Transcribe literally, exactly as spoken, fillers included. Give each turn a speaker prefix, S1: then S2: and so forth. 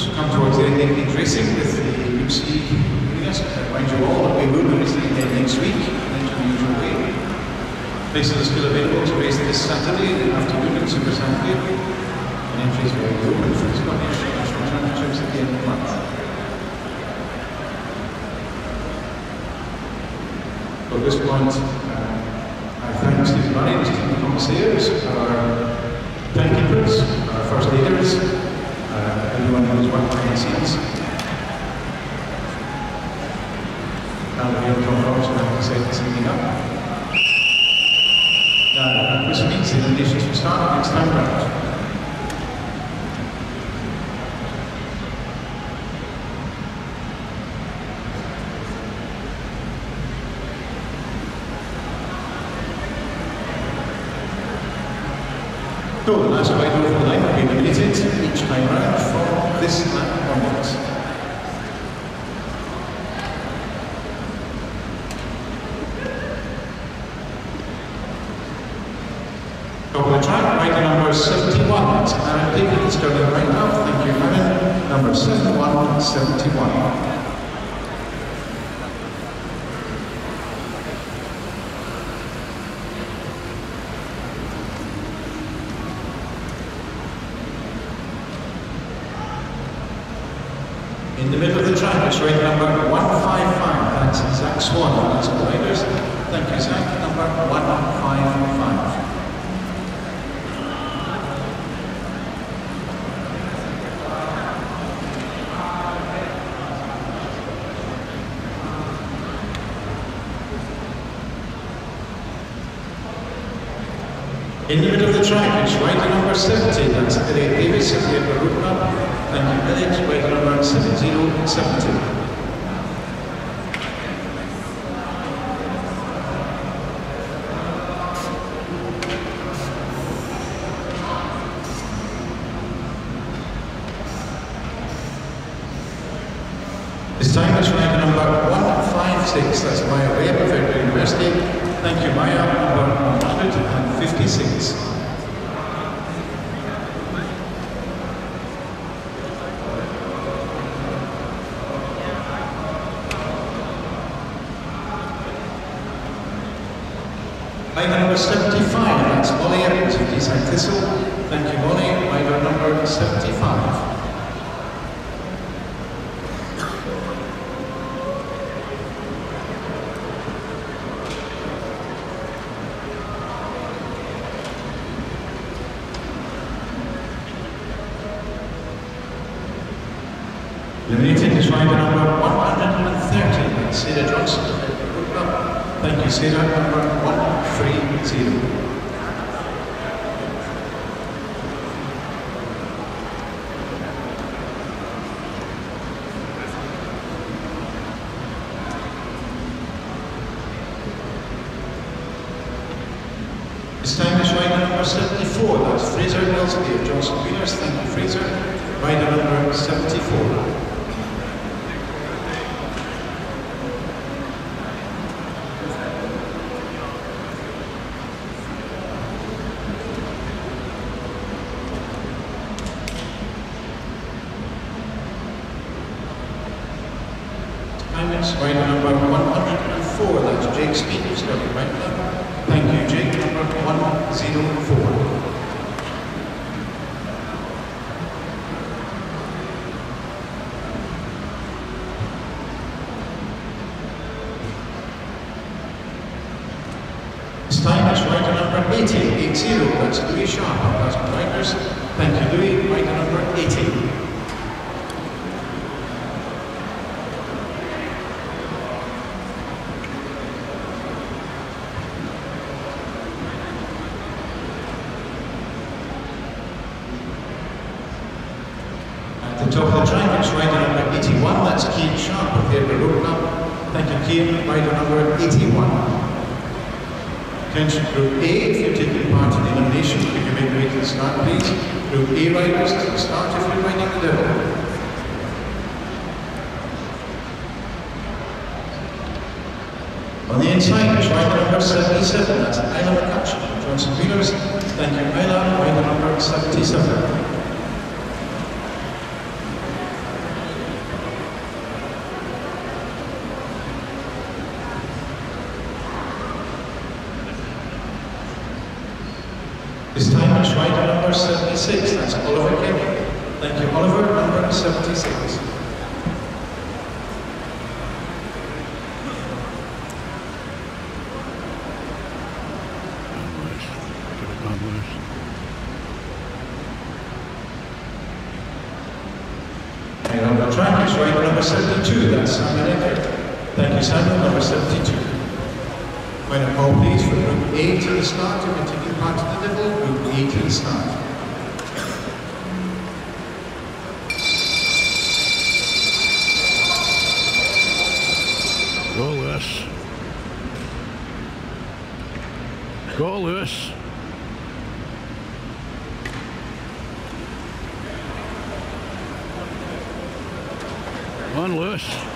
S1: As we come towards the end of the racing with the U C winners, I remind you all that we will be racing again next week in the usual way. Places are still available to race this Saturday in the afternoon in Super Saturday, and entries will be open for the Scottish National Championships at the end of the month. At this point, uh, I thank Steve Murray, the team of commissaires, our timekeepers, our first aiders, uh, everyone who's worked behind the scenes. Now the real Tom Roberts will have to set this evening up. Now, this means the eliminations will start next time round. So, the last rider of the line will be eliminated each time round from this lap onwards. Top of the track, rider number seventy-one, that's Aaron David, is turning right now. Thank you, Aaron. Number seventy-one, seventy-one. In the middle of the track is rider number one five five, that's Zach Swan, that's the riders. Thank you, Zach. Number one five five. In the middle of the track is rider number seventy, that's Elliot Davis of the Edinburgh Road Club. Thank you, Elliot. Rider number seven zero seven two. This time is rider number one five six, that's Maya Webb of Edinburgh University. Thank you, Maya. Number one hundred fifty-six. Rider number seventy-five, that's Molly Evans of Deeside Thistle. Thank you, Molly. Rider number seventy-five. Eliminated is rider number one hundred thirty, that's Sarah Johnson of Edinburgh Road Club. Thank you, Sarah. Number one three zero. This time is rider number seventy-four, that's Fraser Millsby of Johnson Wheelers. Thank you, Fraser. Rider number seventy-four. Rider number one hundred four, that's Jake Speed, who's starting right now. Thank you, Jake. Number one oh four. This time is rider number eighty, eighty, that's Louis Sharp, that's my riders. Thank you, Louis. Rider number eighty. At the top of the track is rider number eighty-one, that's Keane Sharp of the Edinburgh Road Club. Thank you, Keane. Rider number eighty-one. Attention Group A, if you're taking part in the elimination, you can make your way to the start, please. Group A riders to the start if you're riding the devil. On the inside is rider number seventy-seven, that's Isla McCutcheon of Johnson Wheelers. Thank you, Isla. Rider number seventy-seven. His time is rider number seventy-six, that's Oliver Kelly. Thank you, Oliver, number seventy-six. And on the track is rider number seventy-two, that's Simon Eckert. Thank you, Simon, number seventy-two. Final call, please, for Group A to the start to continue back to the middle. Group A to the start.
S2: Go, Lewis. Go, Lewis. Come on, Lewis.